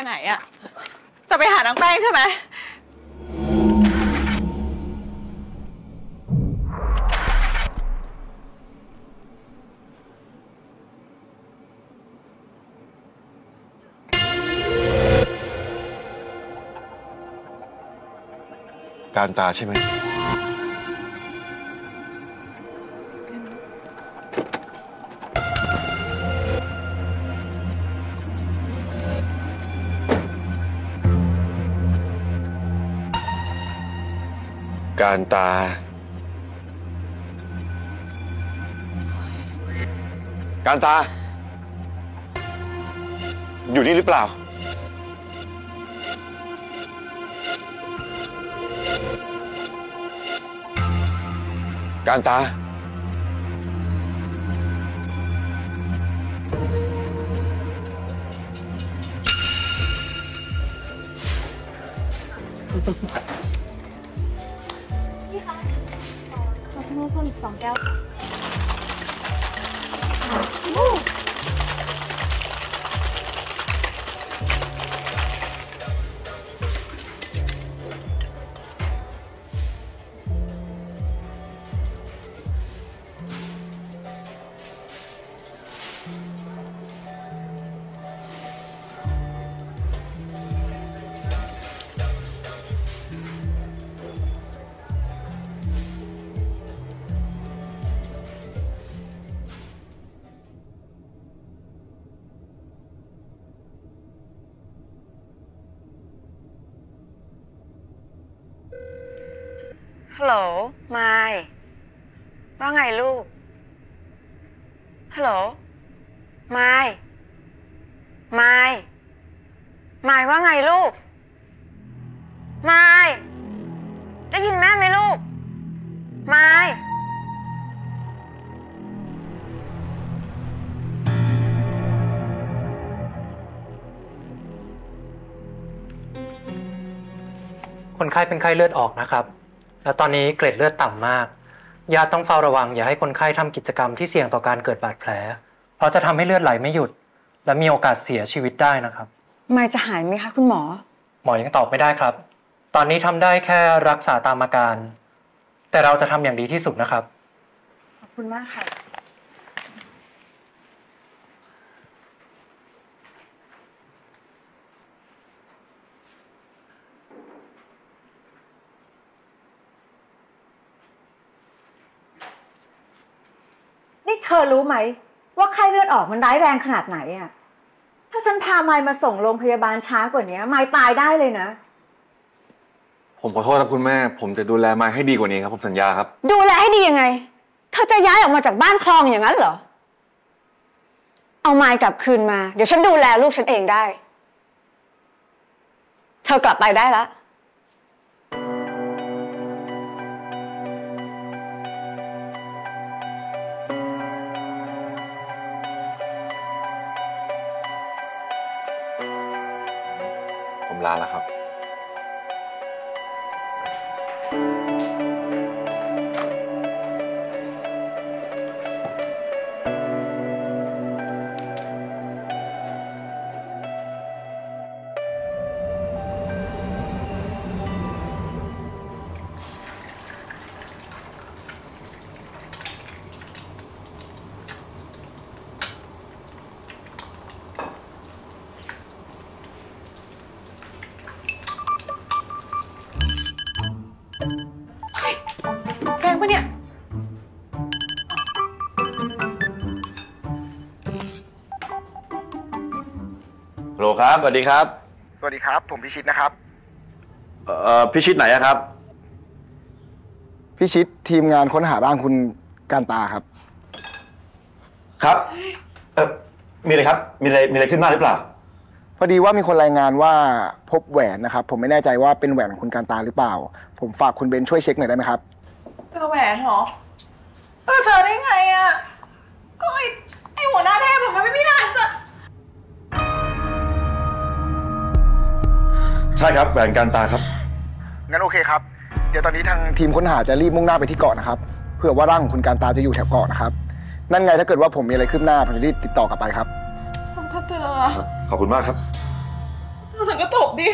ไหนอะจะไปหานางแป้งใช่ไหมการตาใช่ไหมการตาการตาอยู่นี่หรือเปล่าการตาพี่คะขอเพิ่มอีก2 แก้วฮัลโหลมายว่าไงลูกฮัลโหลมายว่าไงลูกมายได้ยินแม่ไหมลูกมายคนไข้เป็นไข้เลือดออกนะครับและตอนนี้เกร็ดเลือดต่ำมากญาติต้องเฝ้าระวังอย่าให้คนไข้ทำกิจกรรมที่เสี่ยงต่อการเกิดบาดแผลเพราะจะทำให้เลือดไหลไม่หยุดและมีโอกาสเสียชีวิตได้นะครับมายจะหายไหมคะคุณหมอหมอยังตอบไม่ได้ครับตอนนี้ทำได้แค่รักษาตามอาการแต่เราจะทำอย่างดีที่สุดนะครับขอบคุณมากค่ะนี่เธอรู้ไหมว่าไข้เลือดออกมันร้ายแรงขนาดไหนอะถ้าฉันพามายมาส่งโรงพยาบาลช้ากว่านี้มายตายได้เลยนะผมขอโทษครับคุณแม่ผมจะดูแลมายให้ดีกว่านี้ครับผมสัญญาครับดูแลให้ดียังไงเธอจะย้ายออกมาจากบ้านคลองอย่างนั้นเหรอเอามายกลับคืนมาเดี๋ยวฉันดูแลลูกฉันเองได้เธอกลับไปได้แล้วผมลาแล้วครับแกงปะเนี่ยโหลครับสวัสดีครับสวัสดีครับผมพิชิตนะครับพิชิตไหนอะครับพิชิตทีมงานค้นหาร่างคุณการตาครับครับมีอะไรครับมีอะไรขึ้นมาหรือเปล่าพอดีว่ามีคนรายงานว่าพบแหวนนะครับผมไม่แน่ใจว่าเป็นแหวนของคุณการตาหรือเปล่าผมฝากคุณเบนช่วยเช็คหน่อยได้ไหมครับเจอแหวนเหรอเจอได้ไงอะก็ไอหัวหน้าเทพมันไม่มีทางจะใช่ครับแหวนการตาครับงั้นโอเคครับเดี๋ยวตอนนี้ทางทีมค้นหาจะรีบมุ่งหน้าไปที่เกาะนะครับเผื่อว่าร่างของคุณการตาจะอยู่แถวเกาะนะครับนั่นไงถ้าเกิดว่าผมมีอะไรคืบหน้าผมจะรีบติดต่อกลับไปครับถ้าเจอขอบคุณมากครับเธแล้วฉันก็ตบดิ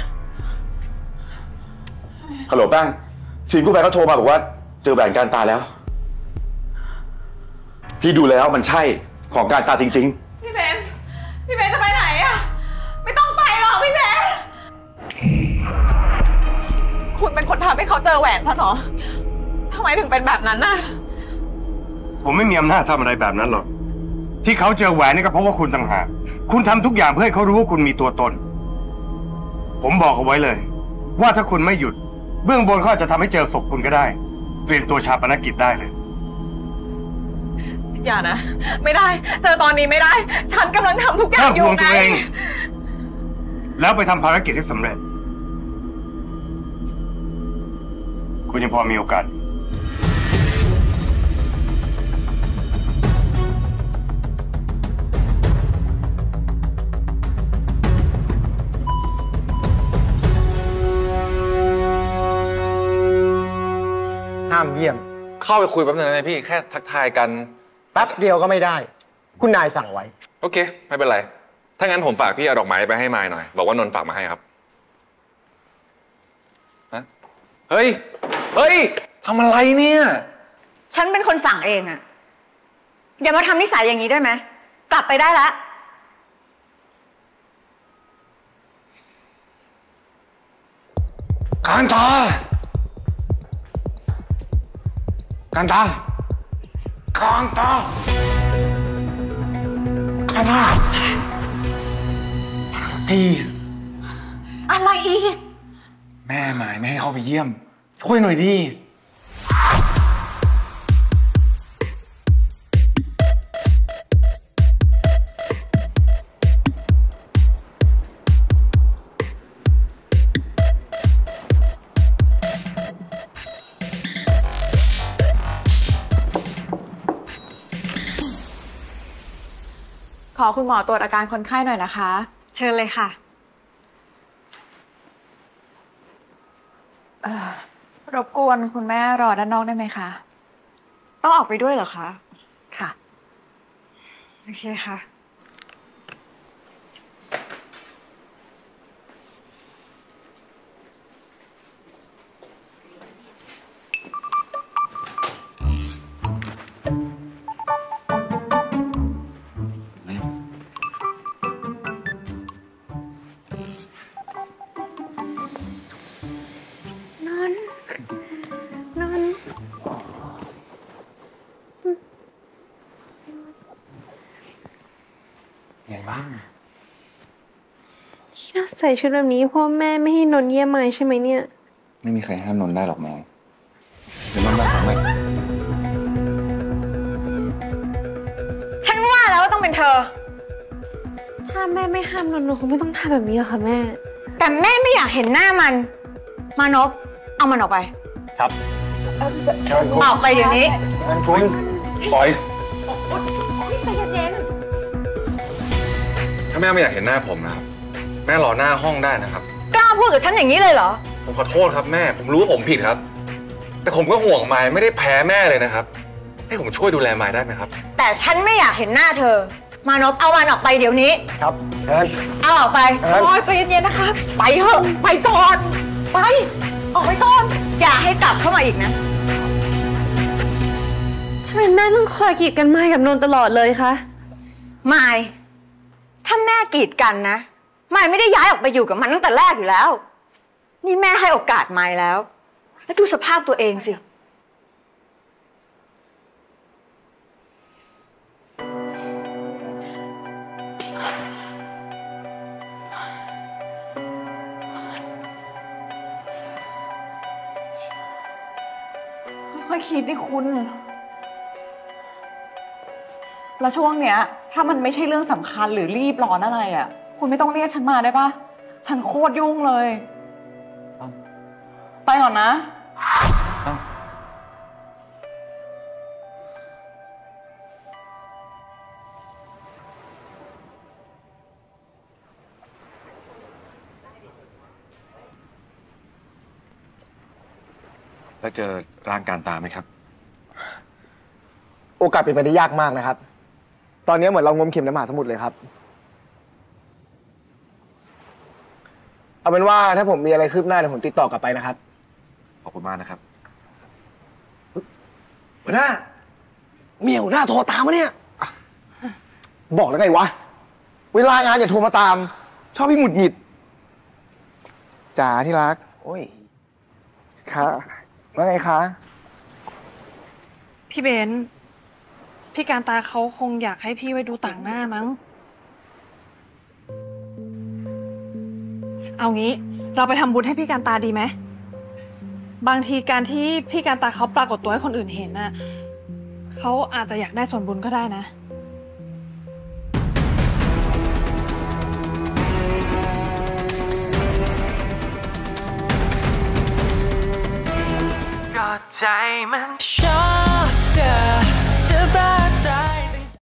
ฮัลโหลแป้งทีมกู้ภัยเขาโทรมาบอกว่าเจอแหวนการตาแล้ว พี่ดูแล้วมันใช่ของการตาจริงๆพี่เบนจะไปไหนอะไม่ต้องไปหรอกพี่เบนคุณเป็นคนทำให้เขาเจอแหวนฉันเหรอทำไมถึงเป็นแบบนั้นน่ะผมไม่มีอำนาจทำอะไรแบบนั้นหรอกที่เขาเจอแหวนนี่ก็เพราะว่าคุณต่างหากคุณทำทุกอย่างเพื่อให้เขารู้ว่าคุณมีตัวตนผมบอกเอาไว้เลยว่าถ้าคุณไม่หยุดเบื้องบนเขาอาจจะทำให้เจอศพคุณก็ได้เตรียมตัวชาปนกิจได้เลยอย่านะไม่ได้เจอตอนนี้ไม่ได้ฉันกำลังทำทุกอย่างอยู่ไงตัวเองแล้วไปทำภารกิจให้สำเร็จคุณยังพอมีโอกาสห้ามเยี่ยมเข้าไปคุยแป๊บนึงนะพี่แค่ทักทายกันแป๊บเดียวก็ไม่ได้คุณนายสั่งไว้โอเคไม่เป็นไรถ้างั้นผมฝากพี่เอาดอกไม้ไปให้มายหน่อยบอกว่านนท์ฝากมาให้ครับฮะเฮ้ยทำอะไรเนี่ยฉันเป็นคนสั่งเองอะอย่ามาทำนิสัยอย่างนี้ได้ไหมกลับไปได้ละการตาทีอะไรอีกแม่หมายไม่ให้เข้าไปเยี่ยมช่วยหน่อยดิขอคุณหมอตรวจอาการคนไข้หน่อยนะคะเชิญเลยค่ะรบกวนคุณแม่รอด้านนอกได้ไหมคะต้องออกไปด้วยเหรอคะค่ะโอเคค่ะไงบ้างที่น่าใส่ชุดแบบนี้พ่อแม่ไม่ให้นนท์เยี่ยมมายใช่ไหมเนี่ยไม่มีใครห้ามนนท์ได้หรอกแม่เดี๋ยวนนท์มาทำไมฉันว่าแล้วว่าต้องเป็นเธอถ้าแม่ไม่ห้ามนนท์คงไม่ต้องทำแบบนี้หรอกค่ะแม่แต่แม่ไม่อยากเห็นหน้ามันมานพเอามันออกไปครับออกไปเดี๋ยวนี้คุณปล่อยใจเย็นถ้าแม่ไม่อยากเห็นหน้าผมนะครับแม่รอหน้าห้องได้นะครับกล้าพูดกับฉันอย่างนี้เลยเหรอผมขอโทษครับแม่ผมรู้ว่าผมผิดครับแต่ผมก็ห่วงมายไม่ได้แพ้แม่เลยนะครับให้ผมช่วยดูแลมายได้ไหมครับแต่ฉันไม่อยากเห็นหน้าเธอมานพเอามันออกไปเดี๋ยวนี้ครับเชิญเอาออกไปใจเย็นๆนะคะไปเถอะไปก่อนไปออกไปก่อนอย่าให้กลับเข้ามาอีกนะทำไมแม่ต้องคอยกีดกันมายกับนนท์ตลอดเลยคะมายถ้าแม่กีดกันนะมายไม่ได้ย้ายออกไปอยู่กับมันตั้งแต่แรกอยู่แล้วนี่แม่ให้โอกาสมายแล้วดูสภาพตัวเองสิค่อยคิดดิคุณแล้วช่วงเนี้ยถ้ามันไม่ใช่เรื่องสำคัญหรือรีบร้อนอะไรอ่ะคุณไม่ต้องเรียกฉันมาได้ปะฉันโคตรยุ่งเลยไปก่อนนะแล้วเจอร่างการตาไหมครับโอกาสเป็นไปได้ยากมากนะครับตอนนี้เหมือนเรางมเข็มในมหาสมุทรเลยครับเอาเป็นว่าถ้าผมมีอะไรคืบหน้าเดี๋ยวผมติดต่อกลับไปนะครับขอบคุณมากนะครับหัวหน้าเมียหัวหน้าโทรตามมาเนี่ยบอกแล้วไงวะเวลางานอย่าโทรมาตามชอบพี่หงุดหงิดจ๋าที่รักโอ้ยค่ะว่าไงคะพี่เบนซ์พี่การตาเขาคงอยากให้พี่ไว้ดูต่างหน้ามั้งเอางี้เราไปทำบุญให้พี่การตาดีไหมบางทีการที่พี่การตาเขาปรากฏตัวให้คนอื่นเห็นน่ะเขาอาจจะอยากได้ส่วนบุญก็ได้นะก็ใจมันชอบเธอบ้า